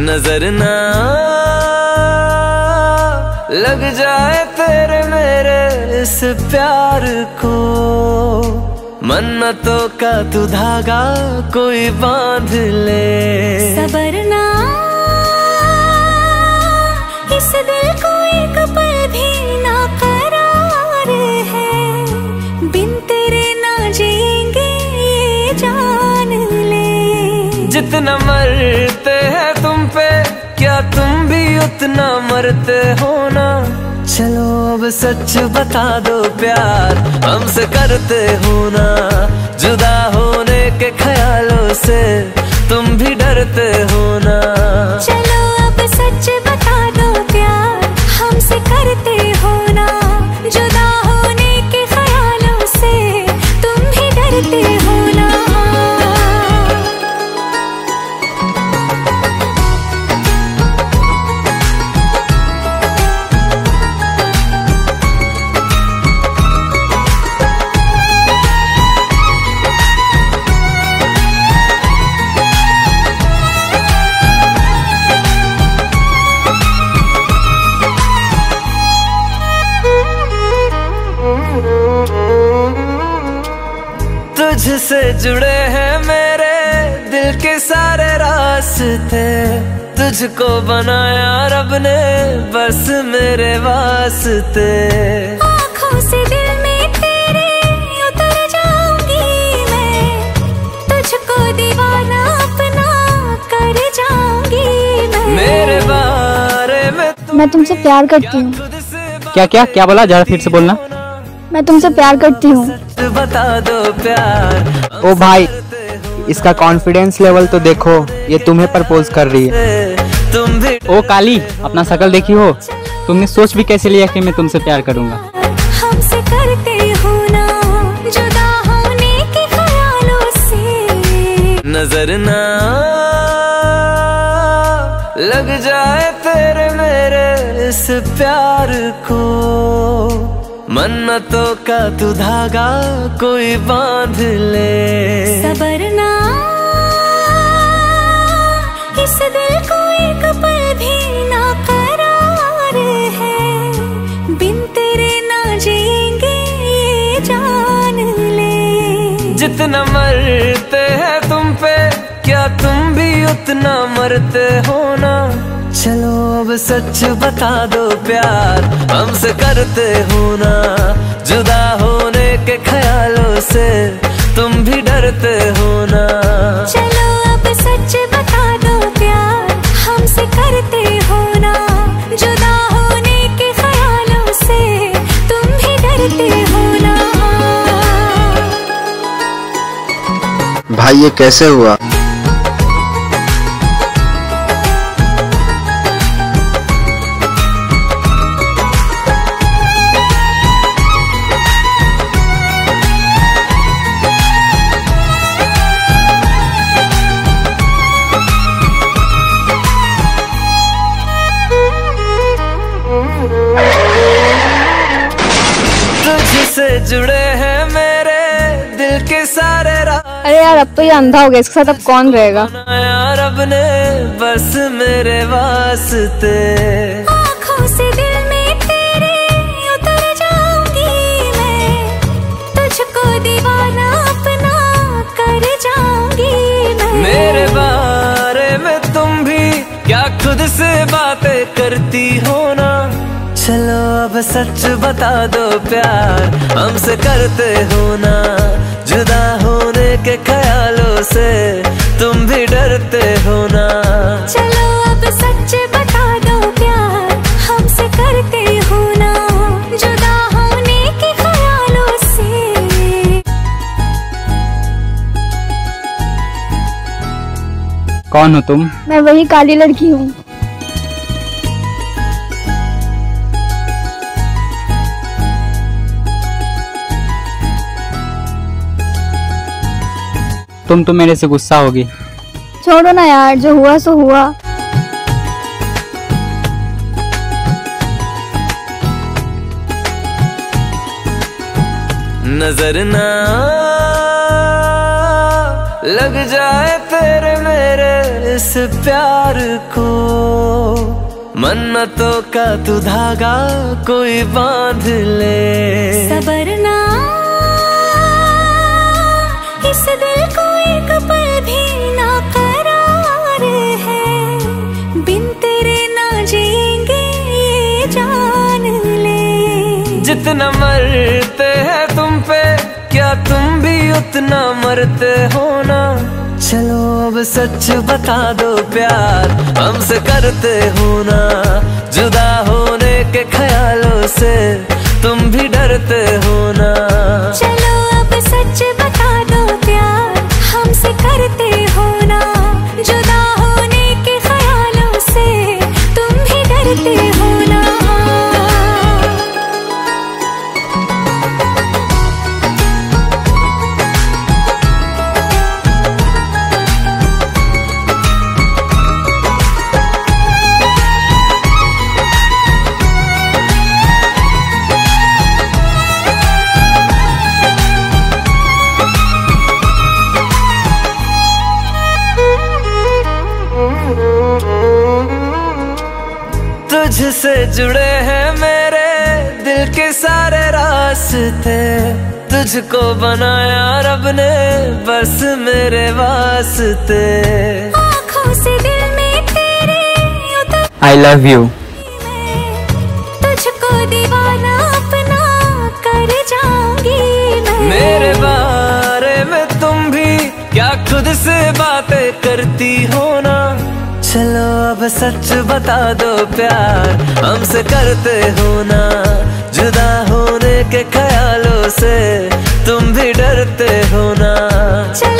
नजर ना लग जाए तेरे मेरे इस प्यार को, मन्नतों का तू धागा कोई बांध ले। सबर ना इस दिल को एक पल भी ना करार है, बिन तेरे ना जिएंगे ये जान ले। जितना मरते हैं तुम पे क्या तुम भी उतना मरते हो ना, चलो अब सच बता दो प्यार हमसे करते हो ना। जुदा होने के ख्यालों से तुम भी डरते हो ना, चलो अब सच बता दो प्यार हमसे करते हो ना। जुदा होने के ख्यालों से तुम भी डरते हो ना। तुझसे जुड़े हैं मेरे दिल के सारे रास्ते, तुझको बनाया रब ने बस मेरे वास्ते। आँखों से दिल में तेरे उतर जाऊंगी मैं, तुझको दीवाना अपना कर जाऊंगी मैं। मेरे बारे में मैं तुमसे प्यार करती हूँ। क्या बोला, जरा फिर से बोलना। मैं तुमसे प्यार करती हूँ। बता दो प्यार। ओ भाई, इसका कॉन्फिडेंस लेवल तो देखो, ये तुम्हें प्रपोज कर रही है। तुम भी ओ काली, अपना शकल देखी हो, तुमने सोच भी कैसे लिया कि मैं तुमसे प्यार करूंगा। हमसे करते हो ना जुदा होने के ख्यालों से। नजर ना लग जाए तेरे मेरे इस प्यार को, मन्नतों का तू धागा कोई बांध ले। सबर ना इस दिल को एक पल भी ना करार है, बिन तेरे ना जिएंगे ये जान ले। जितना मरते हैं तुम पे क्या तुम भी उतना मरते हो ना, चलो अब सच बता दो प्यार हमसे करते हो ना। जुदा होने के ख्यालों से तुम भी डरते हो ना, चलो अब सच बता दो प्यार हमसे करते हो ना। जुदा होने के ख्यालों से तुम भी डरते हो ना। भाई ये कैसे हुआ? तुझसे जुड़े हैं मेरे दिल के सारे अरे यार, अब तो ये अंधा हो गया, इसके साथ अब कौन रहेगा? रब ने बस मेरे वास्ते। आँखों से दिल में तेरे उतर जाऊंगी मैं, तुझको दीवाना अपना कर जाऊंगी मैं। मेरे बारे में तुम भी क्या खुद से बातें करती हो ना, चलो अब सच बता दो प्यार हमसे करते हो ना। जुदा होने के ख्यालों से तुम भी डरते हो ना, चलो अब सच बता दो प्यार हमसे करते हो ना। जुदा होने के ख्यालों से। कौन हो तुम? मैं वही काली लड़की हूँ। तुम तो मेरे से गुस्सा होगी। छोड़ो ना यार, जो हुआ सो हुआ। नजर ना लग जाए तेरे मेरे इस प्यार को, मन्नतों का तू धागा कोई बांध ले। सबर ना इस दिल को एक पल भी ना करार है, बिन तेरे ना जिएंगे ये जान ले। जितना मरते हैं तुम पे क्या तुम भी उतना मरते हो ना। चलो अब सच बता दो प्यार हमसे करते हो ना। जुदा होने के ख्यालों से तुम भी डरते हो ना। चलो अब सच बता दो प्यार हमसे करते हो ना। जुदा होने के ख्यालों से तुम भी डरते हो ना। तुझसे जुड़े हैं मेरे दिल के सारे रास्ते, तुझको बनाया रब ने बस मेरे वास्ते। आँखों से दिल में तेरे उतर I love you. तुझको दीवाना अपना कर जाऊंगी मैं। मेरे बारे में तुम भी क्या खुद से बातें करती हो ना। चलो अब सच बता दो प्यार हमसे करते हो ना। जुदा होने के ख्यालों से तुम भी डरते हो ना। चलो